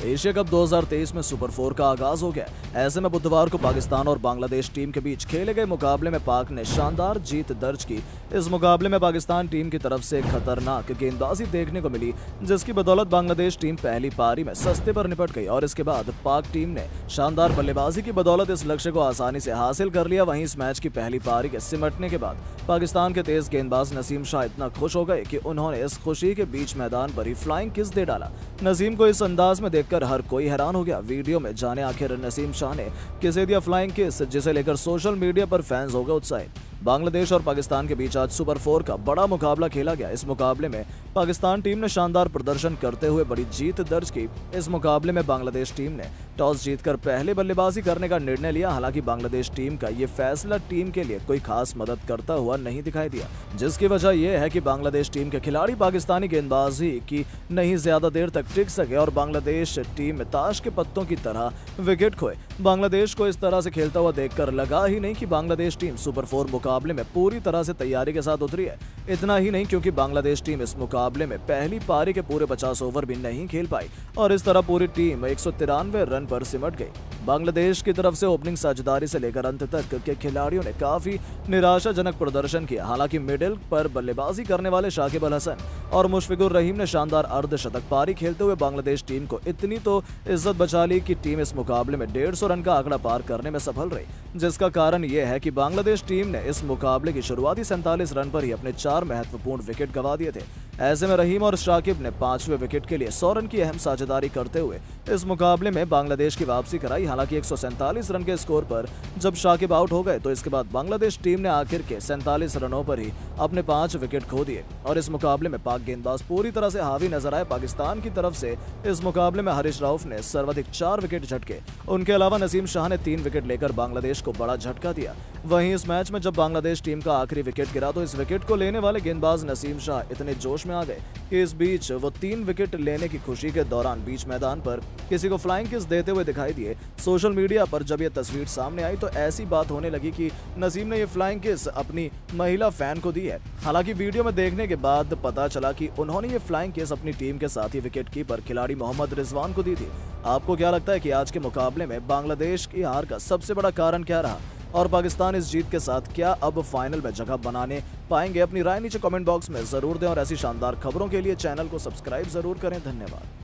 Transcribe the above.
Asia cup 2023 में super 4 का आगाज हो गया। ऐसे में बुधवार को पाकिस्तान और बांग्लादेश टीम के बीच खेले गए मुकाबले में पाक ने शानदार जीत दर्ज की। इस मुकाबले में पाकिस्तान टीम की तरफ से खतरनाक गेंदबाजी देखने को मिली, जिसकी बदौलत बांग्लादेश टीम पहली पारी में सस्ते पर निपट गई और इसके बाद पाक टीम ने शानदार बल्लेबाजी की बदौलत इस लक्ष्य को आसानी से हासिल कर लिया। वहीं इस मैच की पहली पारी के सिमटने के बाद पाकिस्तान के तेज गेंदबाज नसीम शाह इतना खुश हो गए कि उन्होंने इस खुशी के बीच मैदान पर ही फ्लाइंग किस दे डाला। नसीम को इस अंदाज में देखकर हर कोई हैरान हो गया। वीडियो में जाने आखिर नसीम शाह ने किसे दिया फ्लाइंग किस, जिसे लेकर सोशल मीडिया पर फैंस हो गए उत्साहित। बांग्लादेश और पाकिस्तान के बीच आज सुपर 4 का बड़ा मुकाबला खेला गया। इस मुकाबले में पाकिस्तान टीम ने शानदार प्रदर्शन करते हुए बड़ी जीत दर्ज की। इस मुकाबले में बांग्लादेश टीम ने टॉस जीतकर पहले बल्लेबाजी करने का निर्णय लिया। हालांकि बांग्लादेश टीम का ये फैसला टीम के लिए कोई खास मदद करता हुआ नहीं दिखाई दिया, जिसकी वजह यह है कि बांग्लादेश टीम के खिलाड़ी पाकिस्तानी गेंदबाजी की नहीं ज्यादा देर तक टिक सके और बांग्लादेश टीम में ताश के पत्तों की तरह विकेट खोए। बांग्लादेश को इस तरह से खेलता हुआ देखकर लगा ही नहीं कि बांग्लादेश टीम सुपर 4 मुकाबले में पूरी तरह से तैयारी के साथ उतरी है। इतना ही नहीं, क्योंकि बांग्लादेश टीम इस मुकाबले में पहली पारी के पूरे 50 ओवर भी नहीं खेल पाई और इस तरह पूरी टीम 193 रन पर सिमट गई। बांग्लादेश की तरफ से ओपनिंग साझेदारी से लेकर अंत तक के खिलाड़ियों ने काफी निराशाजनक प्रदर्शन किया। हालांकि मिडिल पर बल्लेबाजी करने वाले शाकिब अल हसन और मुशफिकुर रहीम ने शानदार अर्धशतक पारी खेलते हुए बांग्लादेश टीम को इतनी तो इज्जत बचा ली कि टीम इस मुकाबले में 150 रन का आंकड़ा पार करने में सफल रही, जिसका कारण यह है कि बांग्लादेश टीम ने इस मुकाबले की शुरुआती 47 रन पर ही अपने 4 महत्वपूर्ण विकेट गंवा दिए थे। ऐसे में रहीम और शाकिब ने 5वें विकेट के लिए 100 रन की अहम साझेदारी करते हुए इस मुकाबले में बांग्लादेश की वापसी कराई। हालांकि 147 रन के स्कोर पर जब शाकिब आउट हो गए तो इसके बाद बांग्लादेश टीम ने आखिर के 47 रनों पर ही अपने 5 विकेट खो दिए और इस मुकाबले में पाक गेंदबाज पूरी तरह से हावी नजर आए। पाकिस्तान की तरफ से इस मुकाबले में हरीश राउफ ने सर्वाधिक 4 विकेट झटके। उनके अलावा नसीम शाह ने 3 विकेट लेकर बांग्लादेश को बड़ा झटका दिया। वहीं इस मैच में जब बांग्लादेश टीम का आखिरी विकेट गिरा तो इस विकेट को लेने वाले गेंदबाज नसीम शाह इतने जोश में आ गए कि इस बीच वो 3 विकेट लेने की खुशी के दौरान बीच मैदान पर किसी को फ्लाइंग किस देते हुए दिखाई दिए। सोशल मीडिया पर जब ये तस्वीर सामने आई तो ऐसी बात होने लगी कि नसीम ने ये फ्लाइंग किस अपनी महिला फैन को दी है। हालांकि वीडियो में देखने के बाद पता चला कि उन्होंने ये फ्लाइंग किस अपनी टीम के साथी विकेट कीपर खिलाड़ी मोहम्मद रिजवान को दी थी। आपको क्या लगता है कि आज के मुकाबले में बांग्लादेश की हार का सबसे बड़ा कारण क्या रहा और पाकिस्तान इस जीत के साथ क्या अब फाइनल में जगह बनाने पाएंगे? अपनी राय नीचे कमेंट बॉक्स में जरूर दें और ऐसी शानदार खबरों के लिए चैनल को सब्सक्राइब जरूर करें। धन्यवाद।